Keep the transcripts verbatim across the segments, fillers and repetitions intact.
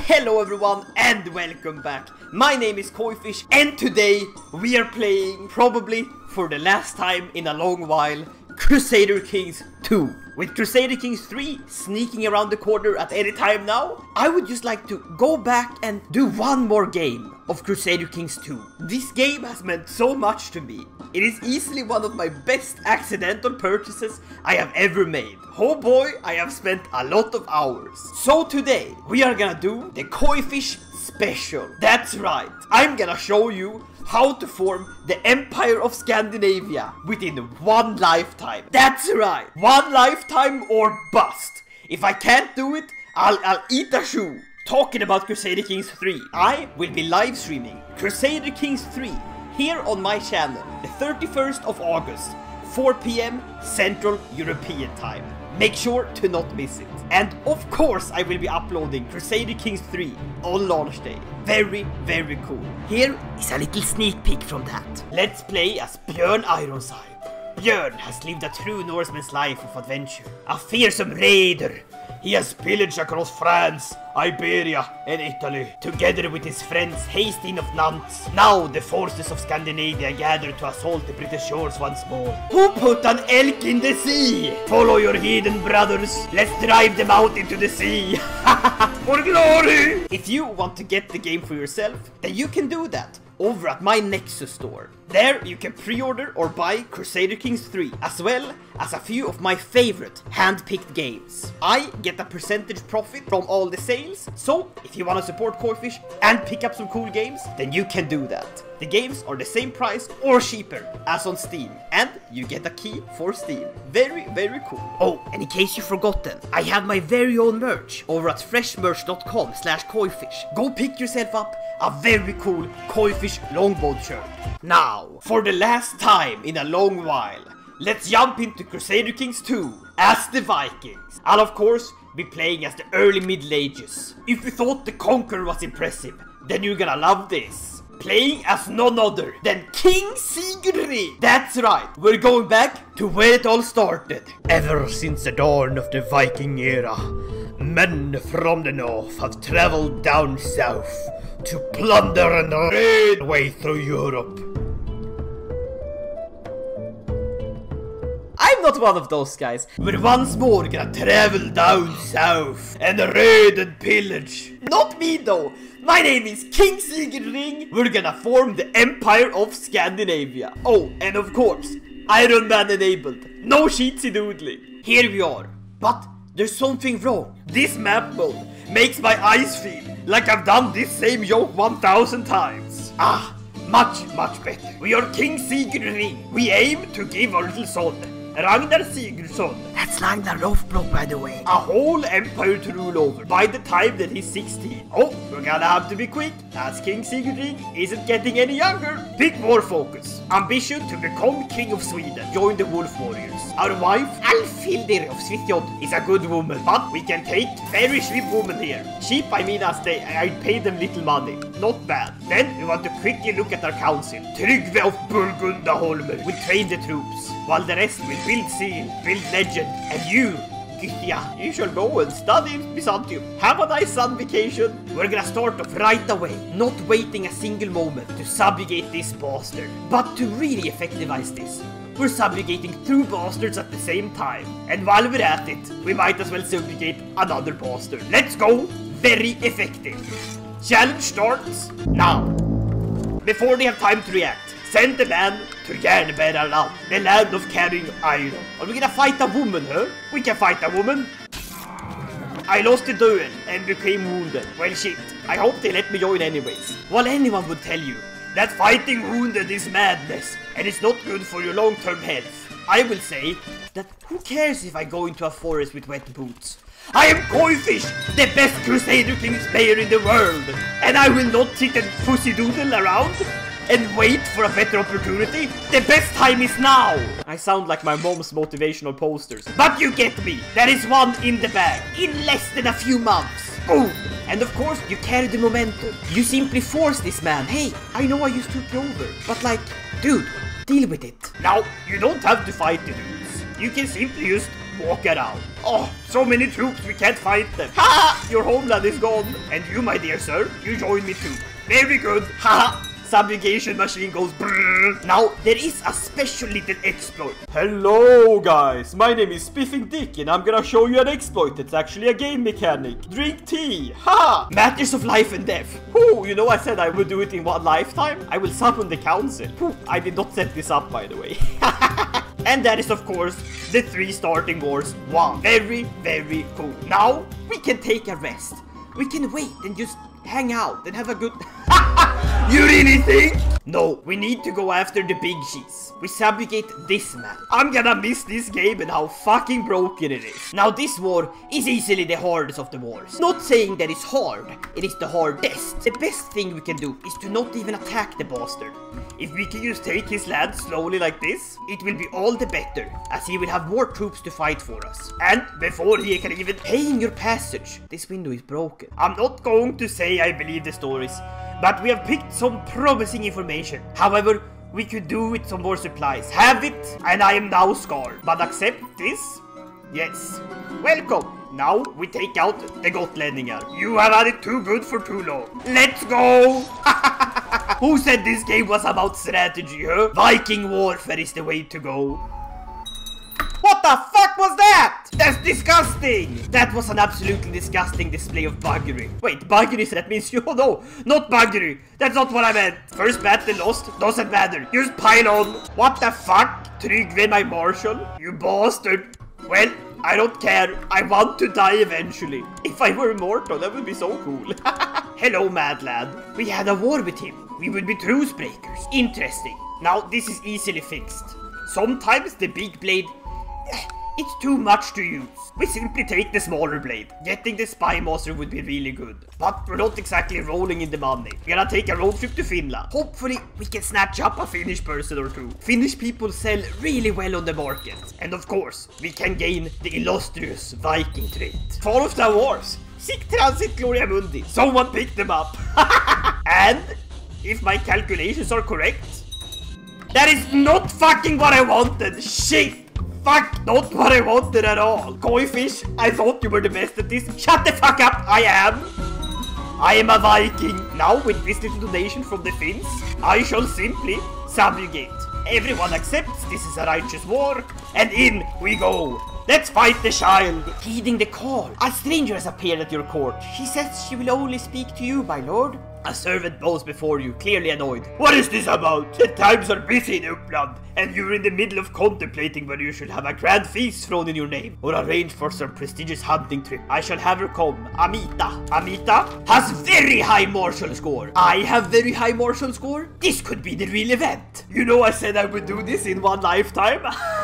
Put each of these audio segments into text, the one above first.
Hello everyone and welcome back. My name is Koifish and today we are playing, probably for the last time in a long while, Crusader Kings two. With Crusader Kings three sneaking around the corner at any time now, I would just like to go back and do one more game of Crusader Kings two. This game has meant so much to me. It is easily one of my best accidental purchases I have ever made. Oh boy, I have spent a lot of hours. So today, we are gonna do the Koifish special. That's right, I'm gonna show you how to form the Empire of Scandinavia within one lifetime. That's right, one lifetime or bust. If I can't do it, I'll, I'll eat a shoe. Talking about Crusader Kings three, I will be live streaming Crusader Kings three here on my channel the thirty-first of August, four p m Central European time. Make sure to not miss it. And of course I will be uploading Crusader Kings three on launch day. Very, very cool. Here is a little sneak peek from that. Let's play as Björn Ironside. Björn has lived a true Norseman's life of adventure. A fearsome raider. He has pillaged across France, Iberia and Italy, together with his friends Hastin of Nantes. Now the forces of Scandinavia gather to assault the British shores once more. Who put an elk in the sea? Follow your heathen brothers. Let's drive them out into the sea. For glory! If you want to get the game for yourself, then you can do that over at my Nexus store. There you can pre-order or buy Crusader Kings three, as well as a few of my favorite hand-picked games. I get a percentage profit from all the sales, so if you want to support Koifish and pick up some cool games, then you can do that. The games are the same price or cheaper as on Steam, and you get a key for Steam. Very, very cool. Oh, and in case you've forgotten, I have my very own merch over at freshmerch dot com slash koifish. Go pick yourself up a very cool Koifish longbow shirt. Now, for the last time in a long while, let's jump into Crusader Kings two as the Vikings. I'll of course be playing as the early Middle Ages. If you thought the Conqueror was impressive, then you're gonna love this. Playing as none other than King Sigurd Ring. That's right, we're going back to where it all started. Ever since the dawn of the Viking era, men from the north have traveled down south to plunder and raid way through Europe. I'm not one of those guys. We're once more gonna travel down south and raid and pillage. Not me though. My name is King Sigurd Ring. We're gonna form the Empire of Scandinavia. Oh, and of course, Iron Man enabled. No sheetsy doodling. Here we are. But there's something wrong. This map mode makes my eyes feel like I've done this same joke one thousand times. Ah, much, much better. We are King Sigurd Ring. We aim to give our little son, Ragnar Sigurdsson, that's Ragnar Lothbrok by the way, a whole empire to rule over by the time that he's sixteen. Oh, we're gonna have to be quick, as King Sigurd Ring isn't getting any younger. Pick more focus. Ambition to become King of Sweden. Join the Wolf Warriors. Our wife, Alfhildir of Svithjod, is a good woman, but we can take very cheap women here. Cheap, I mean as they, I pay them little money. Not bad. Then we want to quickly look at our council. Tryggve of Burgundaholmer will train the troops, while the rest will build seal, build legend, and you, Gythia, you shall go and study in Byzantium. Have a nice sun vacation. We're gonna start off right away, not waiting a single moment to subjugate this bastard. But to really effectivize this, we're subjugating two bastards at the same time. And while we're at it, we might as well subjugate another bastard. Let's go! Very effective. Challenge starts now. Before they have time to react, send the man to Järnbärarland, the land of carrying iron. Are we gonna fight a woman, huh? We can fight a woman. I lost the duel and became wounded. Well shit, I hope they let me join anyways. Well, anyone would tell you that fighting wounded is madness and it's not good for your long-term health. I will say that who cares if I go into a forest with wet boots? I am Koifish, the best Crusader Kings player in the world, and I will not sit and pussy doodle around and wait for a better opportunity. The best time is now. I sound like my mom's motivational posters, but you get me. There is one in the bag in less than a few months. Boom. And of course you carry the momentum. You simply force this man. Hey, I know I used to took you over, but like, dude, deal with it. Now, you don't have to fight the dudes. You can simply just walk around. Oh, so many troops, we can't fight them. Ha! Your homeland is gone. And you, my dear sir, you join me too. Very good. Ha! Subjugation machine goes brrrr. Now, there is a special little exploit. Hello, guys. My name is Spiffing Dick, and I'm gonna show you an exploit. It's actually a game mechanic. Drink tea. Ha! Matters of life and death. Whew, you know I said I would do it in one lifetime? I will summon the council. Whew, I did not set this up, by the way. And that is, of course, the three starting wars. Wow. Very, very cool. Now, we can take a rest. We can wait and just hang out and have a good... You really think? No, we need to go after the big cheese. We subjugate this man. I'm gonna miss this game and how fucking broken it is. Now this war is easily the hardest of the wars. Not saying that it's hard, it is the hardest. The best thing we can do is to not even attack the bastard. If we can just take his land slowly like this, it will be all the better, as he will have more troops to fight for us. And before he can even pay in your passage, this window is broken. I'm not going to say I believe the stories, but we have picked some promising information. However, we could do with some more supplies. Have it, and I am now scarred. But accept this? Yes. Welcome. Now we take out the Gottländinger. You have had it too good for too long. Let's go! Who said this game was about strategy, huh? Viking warfare is the way to go. What the fuck was that? That's disgusting! That was an absolutely disgusting display of buggery. Wait, buggery, so that means you... Oh no, not buggery. That's not what I meant. First battle lost, doesn't matter. Just pile on. What the fuck? Trygve, my marshal? You bastard. Well, I don't care. I want to die eventually. If I were immortal, that would be so cool. Hello, mad lad. We had a war with him. We would be truce breakers. Interesting. Now, this is easily fixed. Sometimes the big blade... It's too much to use. We simply take the smaller blade. Getting the spy master would be really good. But we're not exactly rolling in the money. We're gonna take a road trip to Finland. Hopefully, we can snatch up a Finnish person or two. Finnish people sell really well on the market. And of course, we can gain the illustrious Viking trait. Fall of the wars. Sic transit gloria mundi. Someone picked them up. And, if my calculations are correct, that is not fucking what I wanted. Shit. Fuck, not what I wanted at all. Koifish, I thought you were the best at this. Shut the fuck up, I am. I am a Viking. Now, with this little donation from the Finns, I shall simply subjugate. Everyone accepts this is a righteous war, and in we go. Let's fight the child. Heeding the call, a stranger has appeared at your court. She says she will only speak to you, my lord. A servant bows before you, clearly annoyed. What is this about? The times are busy in Uppland, and you're in the middle of contemplating whether you should have a grand feast thrown in your name, or arrange for some prestigious hunting trip. I shall have her come. Amita. Amita has very high martial score. I have very high martial score. This could be the real event. You know I said I would do this in one lifetime.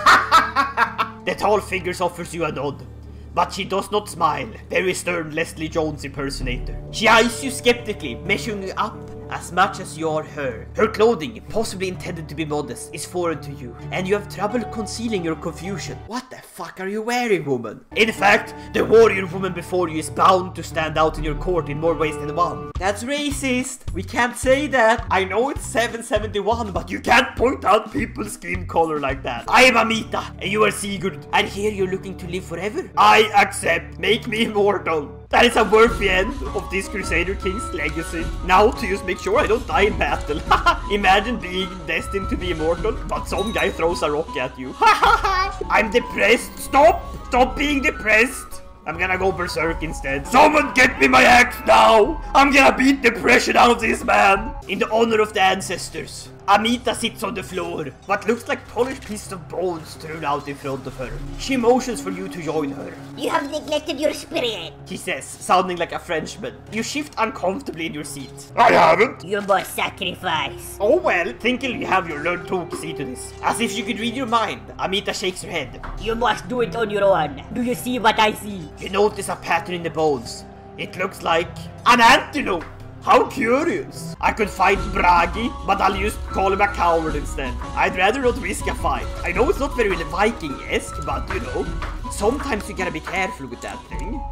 The tall figure offers you a nod. But she does not smile, very stern Leslie Jones impersonator. She eyes you skeptically, measuring you up as much as you are her. Her clothing, possibly intended to be modest, is foreign to you, and you have trouble concealing your confusion. What the fuck are you wearing, woman? In fact, the warrior woman before you is bound to stand out in your court in more ways than one. That's racist. We can't say that. I know it's seven seventy-one, but you can't point out people's skin color like that. I am Amita, and you are Sigurd. And here you're looking to live forever? I accept. Make me immortal. That is a worthy end of this Crusader Kings legacy. Now to just make sure I don't die in battle. Imagine being destined to be immortal, but some guy throws a rock at you. I'm depressed. Stop! Stop being depressed. I'm gonna go berserk instead. Someone get me my axe now! I'm gonna beat depression out of this man! In the honor of the ancestors, Amita sits on the floor, what looks like polished pieces of bones strewn out in front of her. She motions for you to join her. You have neglected your spirit, he says, sounding like a Frenchman. You shift uncomfortably in your seat. I haven't! You must sacrifice. Oh well, thinking you have your learned talk, see to this. As if you could read your mind, Amita shakes her head. You must do it on your own. Do you see what I see? You notice a pattern in the bones. It looks like an antelope. How curious. I could fight Bragi, but I'll just call him a coward instead. I'd rather not risk a fight. I know it's not very Viking-esque, but you know, sometimes you gotta be careful with that thing.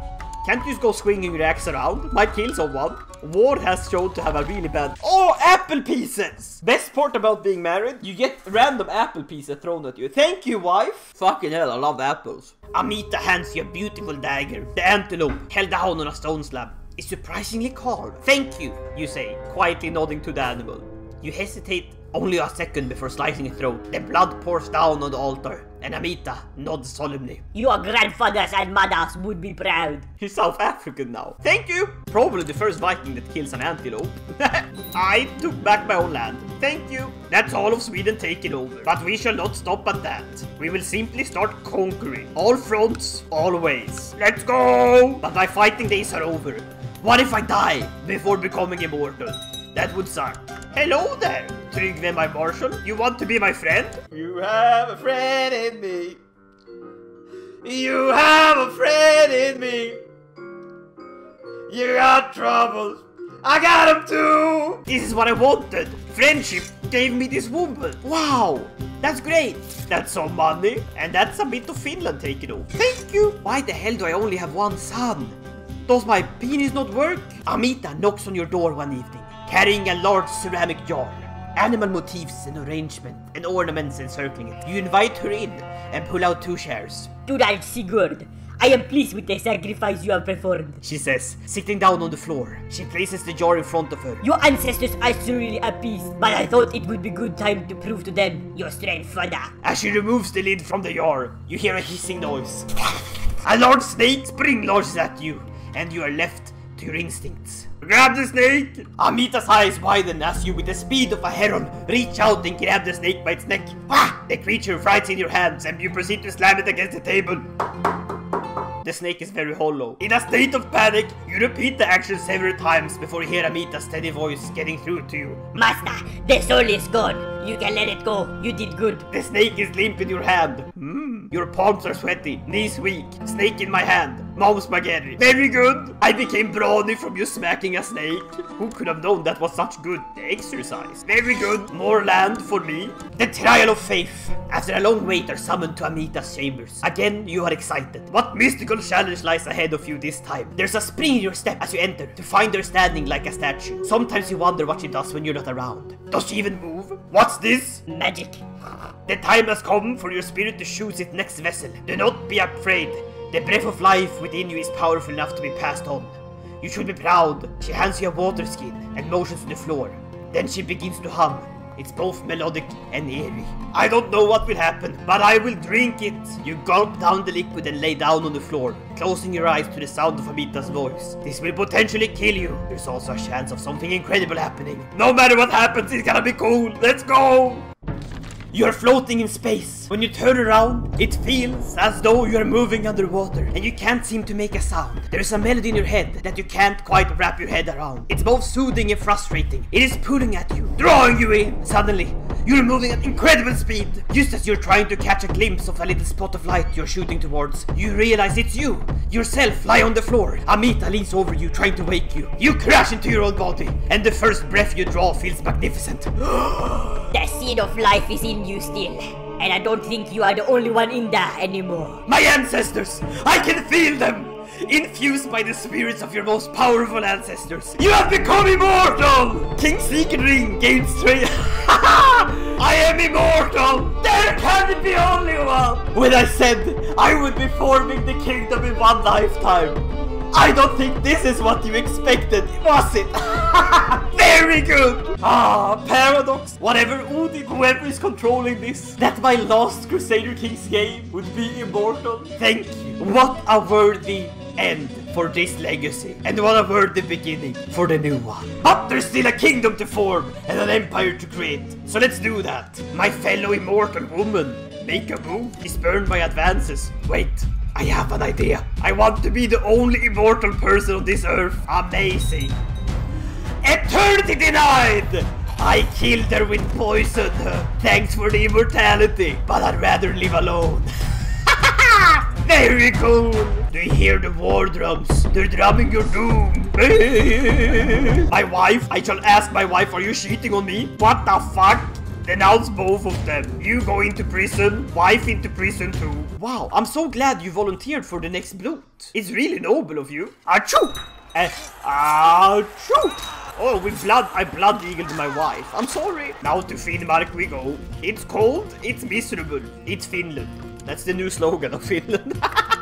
Can't you just go swinging your axe around? Might kill someone. War has shown to have a really bad... Oh, apple pieces! Best part about being married, you get random apple pieces thrown at you. Thank you, wife! Fucking hell, I love apples. Amita hands you a beautiful dagger. The antelope, held down on a stone slab, is surprisingly calm. Thank you, you say, quietly nodding to the animal. You hesitate only a second before slicing its throat. The blood pours down on the altar, and Amita nods solemnly. Your grandfathers and mothers would be proud. You're South African now. Thank you! Probably the first Viking that kills an antelope. I took back my own land. Thank you. That's all of Sweden taken over. But we shall not stop at that. We will simply start conquering. All fronts, always. Let's go! But my fighting days are over. What if I die before becoming immortal? That would suck. Hello there, Trygve, my marshal. You want to be my friend? You have a friend in me. You have a friend in me. You got troubles. I got them too. This is what I wanted. Friendship gave me this woman. Wow, that's great. That's some money. And that's a bit of Finland taken over. Thank you. Why the hell do I only have one son? Does my penis not work? Amita knocks on your door one evening, carrying a large ceramic jar. Animal motifs and arrangement and ornaments encircling it. You invite her in and pull out two chairs. To that Sigurd, I am pleased with the sacrifice you have performed, she says, sitting down on the floor. She places the jar in front of her. Your ancestors are surely appeased, but I thought it would be good time to prove to them your strength, father. As she removes the lid from the jar, you hear a hissing noise. A large snake spring launches at you, and you are left to your instincts. Grab the snake! Amita's eyes widen as you, with the speed of a heron, reach out and grab the snake by its neck. Ah! The creature frights in your hands and you proceed to slam it against the table. The snake is very hollow. In a state of panic, you repeat the action several times before you hear Amita's steady voice getting through to you. Master, the soul is gone. You can let it go. You did good. The snake is limp in your hand. Hmm. Your palms are sweaty, knees weak, snake in my hand, mom spaghetti. Very good. I became brawny from you smacking a snake. Who could have known that was such good exercise? Very good. More land for me. The trial of faith. After a long wait are summoned to Amita's chambers. Again, you are excited. What mystical challenge lies ahead of you this time? There's a spring in your step as you enter, to find her standing like a statue. Sometimes you wonder what she does when you're not around. Does she even move? What's this? Magic. The time has come for your spirit to choose its next vessel. Do not be afraid. The breath of life within you is powerful enough to be passed on. You should be proud. She hands you a water skin and motions to the floor. Then she begins to hum. It's both melodic and eerie. I don't know what will happen, but I will drink it. You gulp down the liquid and lay down on the floor, closing your eyes to the sound of Amita's voice. This will potentially kill you. There's also a chance of something incredible happening. No matter what happens, it's gonna be cool. Let's go! You're floating in space. When you turn around, it feels as though you're moving underwater and you can't seem to make a sound. There's a melody in your head that you can't quite wrap your head around. It's both soothing and frustrating. It is pulling at you, drawing you in. Suddenly, you're moving at incredible speed. Just as you're trying to catch a glimpse of a little spot of light you're shooting towards, you realize it's you, yourself, lie on the floor. Amita leans over you, trying to wake you. You crash into your own body, and the first breath you draw feels magnificent. The seed of life is in you still, and I don't think you are the only one in there anymore. My ancestors! I can feel them! Infused by the spirits of your most powerful ancestors, you have become immortal! King Sigurd Ring gains strength. I am immortal! There can be only one! When I said I would be forming the kingdom in one lifetime, I don't think this is what you expected, was it? Very good! Ah, paradox. Whatever Odin, whoever is controlling this, that my last Crusader Kings game would be immortal. Thank you. What a worthy end for this legacy, and what a worthy beginning for the new one. But there's still a kingdom to form and an empire to create, so let's do that. My fellow immortal woman, make a move. He's burned my advances. Wait, I have an idea. I want to be the only immortal person on this earth. Amazing. Eternity denied! I killed her with poison. Thanks for the immortality, but I'd rather live alone. Very cool! Do you hear the war drums? They're drumming your doom. My wife? I shall ask my wife, are you cheating on me? What the fuck? Denounce both of them. You go into prison, wife into prison too. Wow, I'm so glad you volunteered for the next bloat. It's really noble of you. Achoo! Uh, achoo! Oh, we blood, I blood eagled my wife. I'm sorry. Now to Finnmark we go. It's cold, it's miserable. It's Finland. That's the new slogan of Finland.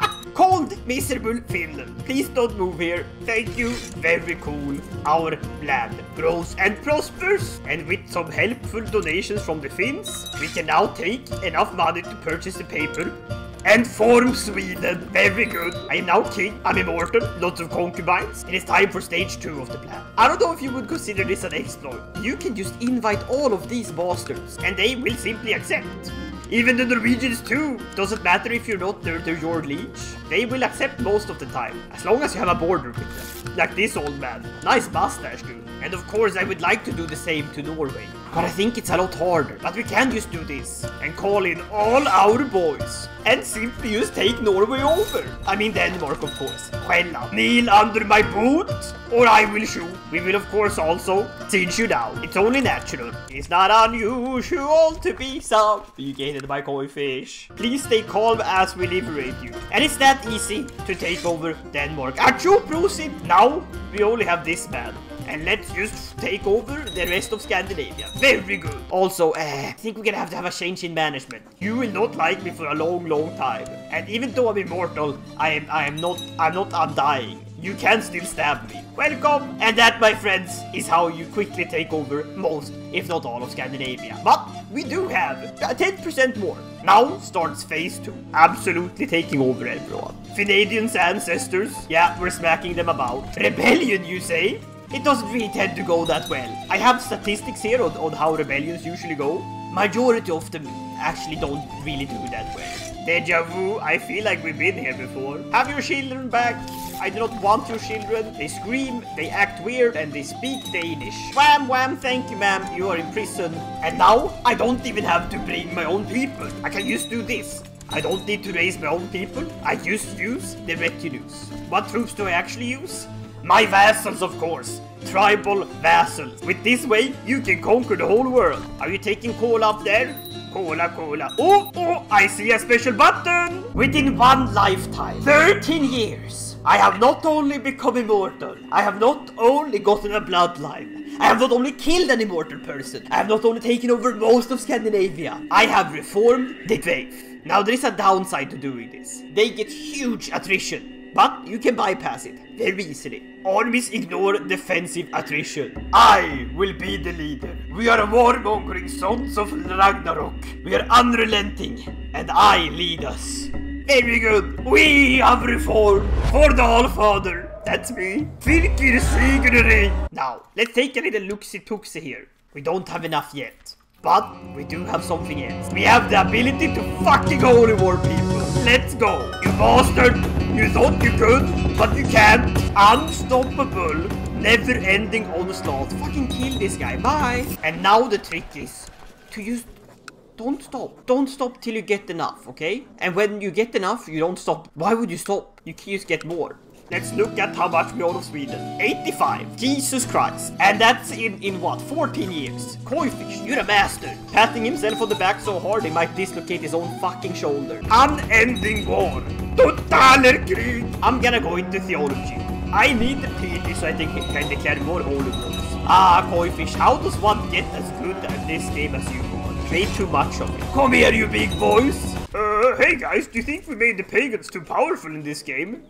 Cold, miserable Finland. Please don't move here. Thank you. Very cool. Our land grows and prospers. And with some helpful donations from the Finns, we can now take enough money to purchase the paper and form Sweden. Very good. I am now king. I'm immortal. Lots of concubines. It is time for stage two of the plan. I don't know if you would consider this an exploit. You can just invite all of these bastards and they will simply accept. Even the Norwegians too. Doesn't matter if you're not their, their your liege. They will accept most of the time. As long as you have a border with them. Like this old man. Nice mustache, dude. And of course I would like to do the same to Norway. But I think it's a lot harder. But we can just do this. And call in all our boys. And simply just take Norway over. I mean Denmark, of course. Well, kneel under my boot, or I will shoot. We will, of course, also teach you down. It's only natural. It's not unusual to be subjugated by Koifish. Please stay calm as we liberate you. And it's that easy to take over Denmark. Achoo, proceed. Now, we only have this man. And let's just take over the rest of Scandinavia. Very good. Also, uh, I think we're gonna have to have a change in management. You will not like me for a long, long time. And even though I'm immortal, I am, I am not, I'm not undying. You can still stab me. Welcome! And that, my friends, is how you quickly take over most, if not all, of Scandinavia. But we do have ten percent more. Now starts phase two. Absolutely taking over everyone. Finadian's ancestors, yeah, we're smacking them about. Rebellion, you say? It doesn't really tend to go that well. I have statistics here on, on how rebellions usually go. Majority of them actually don't really do that well. Deja vu, I feel like we've been here before. Have your children back. I do not want your children. They scream, they act weird, and they speak Danish. Wham wham, thank you ma'am, you are in prison. And now, I don't even have to bring my own people. I can just do this. I don't need to raise my own people. I just use the retinues. What troops do I actually use? My vassals, of course. Tribal vassals. With this way, you can conquer the whole world. Are you taking cola up there? Cola, cola. Oh, oh, I see a special button. Within one lifetime, thirteen years, I have not only become immortal, I have not only gotten a bloodline, I have not only killed an immortal person, I have not only taken over most of Scandinavia, I have reformed the faith. Now there is a downside to doing this. They get huge attrition. But you can bypass it very easily. Armies ignore defensive attrition. I will be the leader. We are warmongering sons of Ragnarok. We are unrelenting, and I lead us. Very good. We have reformed for the Allfather. That's me. Fylkir Sigurd Ring. Now, let's take a little looksy-tooksy here. We don't have enough yet. But we do have something else. We have the ability to fucking holy war people. Let's go. You bastard. You thought you could, but you can't. Unstoppable. Never-ending onslaught. Fucking kill this guy. Bye. And now the trick is to use... Don't stop. Don't stop till you get enough, okay? And when you get enough, you don't stop. Why would you stop? You just get more. Let's look at how much we own of Sweden. eighty-five. Jesus Christ. And that's in, in what? fourteen years. Koifish, you're a master. Patting himself on the back so hard he might dislocate his own fucking shoulder. Unending war. Totaler krig. I'm gonna go into theology. I need the piety so I think I can declare more holy wars. Ah, Koifish, how does one get as good at this game as you are? Play too much of it. Come here, you big boys. Uh, hey guys, do you think we made the pagans too powerful in this game?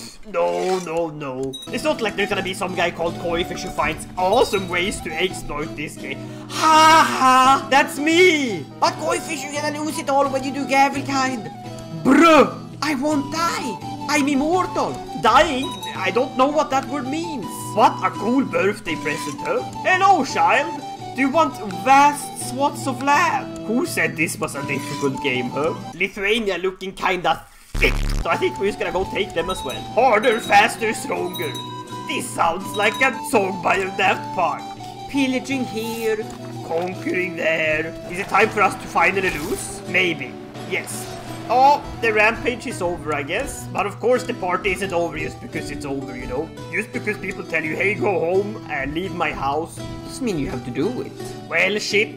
No, no, no. It's not like there's gonna be some guy called Koifish who finds awesome ways to exploit this game. Ha ha! That's me! But Koifish, you're gonna lose it all when you do Gavelkind. Bruh! I won't die! I'm immortal! Dying? I don't know what that word means. What a cool birthday present, huh? Hello, child! Do you want vast swaths of land? Who said this was a difficult game, huh? Lithuania looking kinda thick, so I think we're just gonna go take them as well. Harder, faster, stronger. This sounds like a song by a Daft Punk. Pillaging here, conquering there. Is it time for us to finally lose? Maybe. Yes. Oh, the rampage is over, I guess. But of course the party isn't over just because it's over, you know? Just because people tell you, hey, go home and leave my house, doesn't mean you have to do it. Well, shit.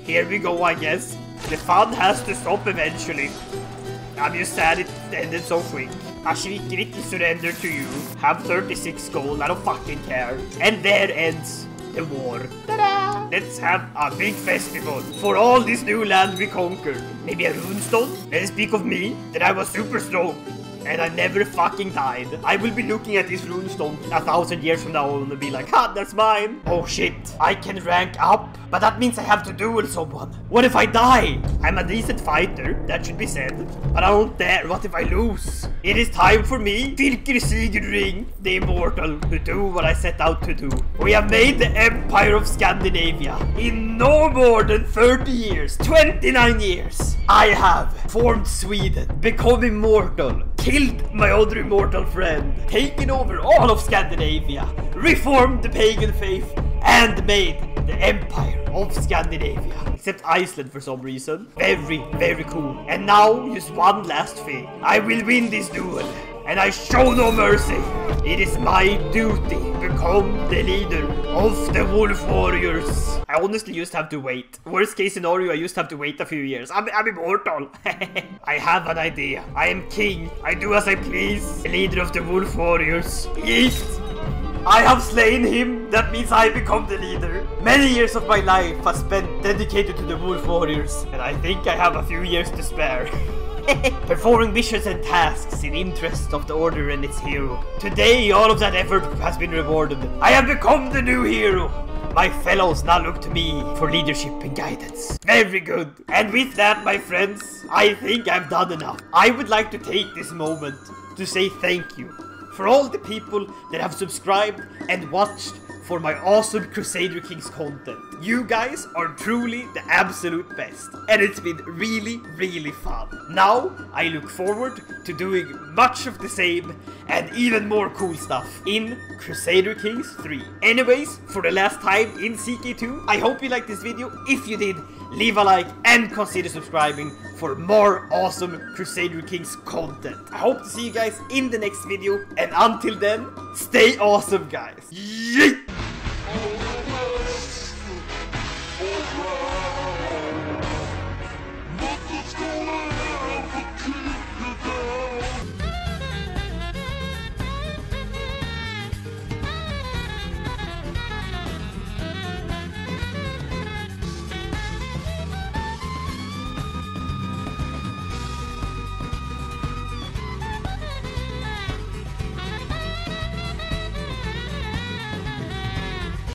here we go, I guess. The fun has to stop eventually. I'm just sad it ended so quick. A shriekly little surrender to you. Have thirty-six gold, I don't fucking care. And there ends the war. Ta-da! Let's have a big festival for all this new land we conquered. Maybe a runestone? Let's speak of me, that I was super strong. And I never fucking died. I will be looking at this runestone a thousand years from now and be like, ha, that's mine. Oh shit, I can rank up, but that means I have to duel someone. What if I die? I'm a decent fighter, that should be said, but I don't dare. What if I lose? It is time for me, Sigurd Ring, the Immortal, to do what I set out to do. We have made the Empire of Scandinavia in no more than thirty years, twenty-nine years. I have formed Sweden, become immortal, killed my other immortal friend, taken over all of Scandinavia, reformed the pagan faith, and made the Empire of Scandinavia. Except Iceland for some reason. Very, very cool. And now, just one last thing. I will win this duel, and I show no mercy. It is my duty to become the leader of the Wolf Warriors. I honestly just have to wait. Worst case scenario, I just have to wait a few years. I'm, I'm immortal. I have an idea. I am king. I do as I please. The leader of the Wolf Warriors. Yeet. I have slain him. That means I become the leader. Many years of my life are spent dedicated to the Wolf Warriors, and I think I have a few years to spare. Performing missions and tasks in interest of the order and its hero. Today, all of that effort has been rewarded. I have become the new hero. My fellows now look to me for leadership and guidance. Very good. And with that, my friends, I think I've done enough. I would like to take this moment to say thank you for all the people that have subscribed and watched for my awesome Crusader Kings content. You guys are truly the absolute best, and it's been really, really fun. Now, I look forward to doing much of the same and even more cool stuff in Crusader Kings three. Anyways, for the last time in C K two, I hope you liked this video. If you did, leave a like and consider subscribing for more awesome Crusader Kings content. I hope to see you guys in the next video, and until then, stay awesome, guys. Yeet!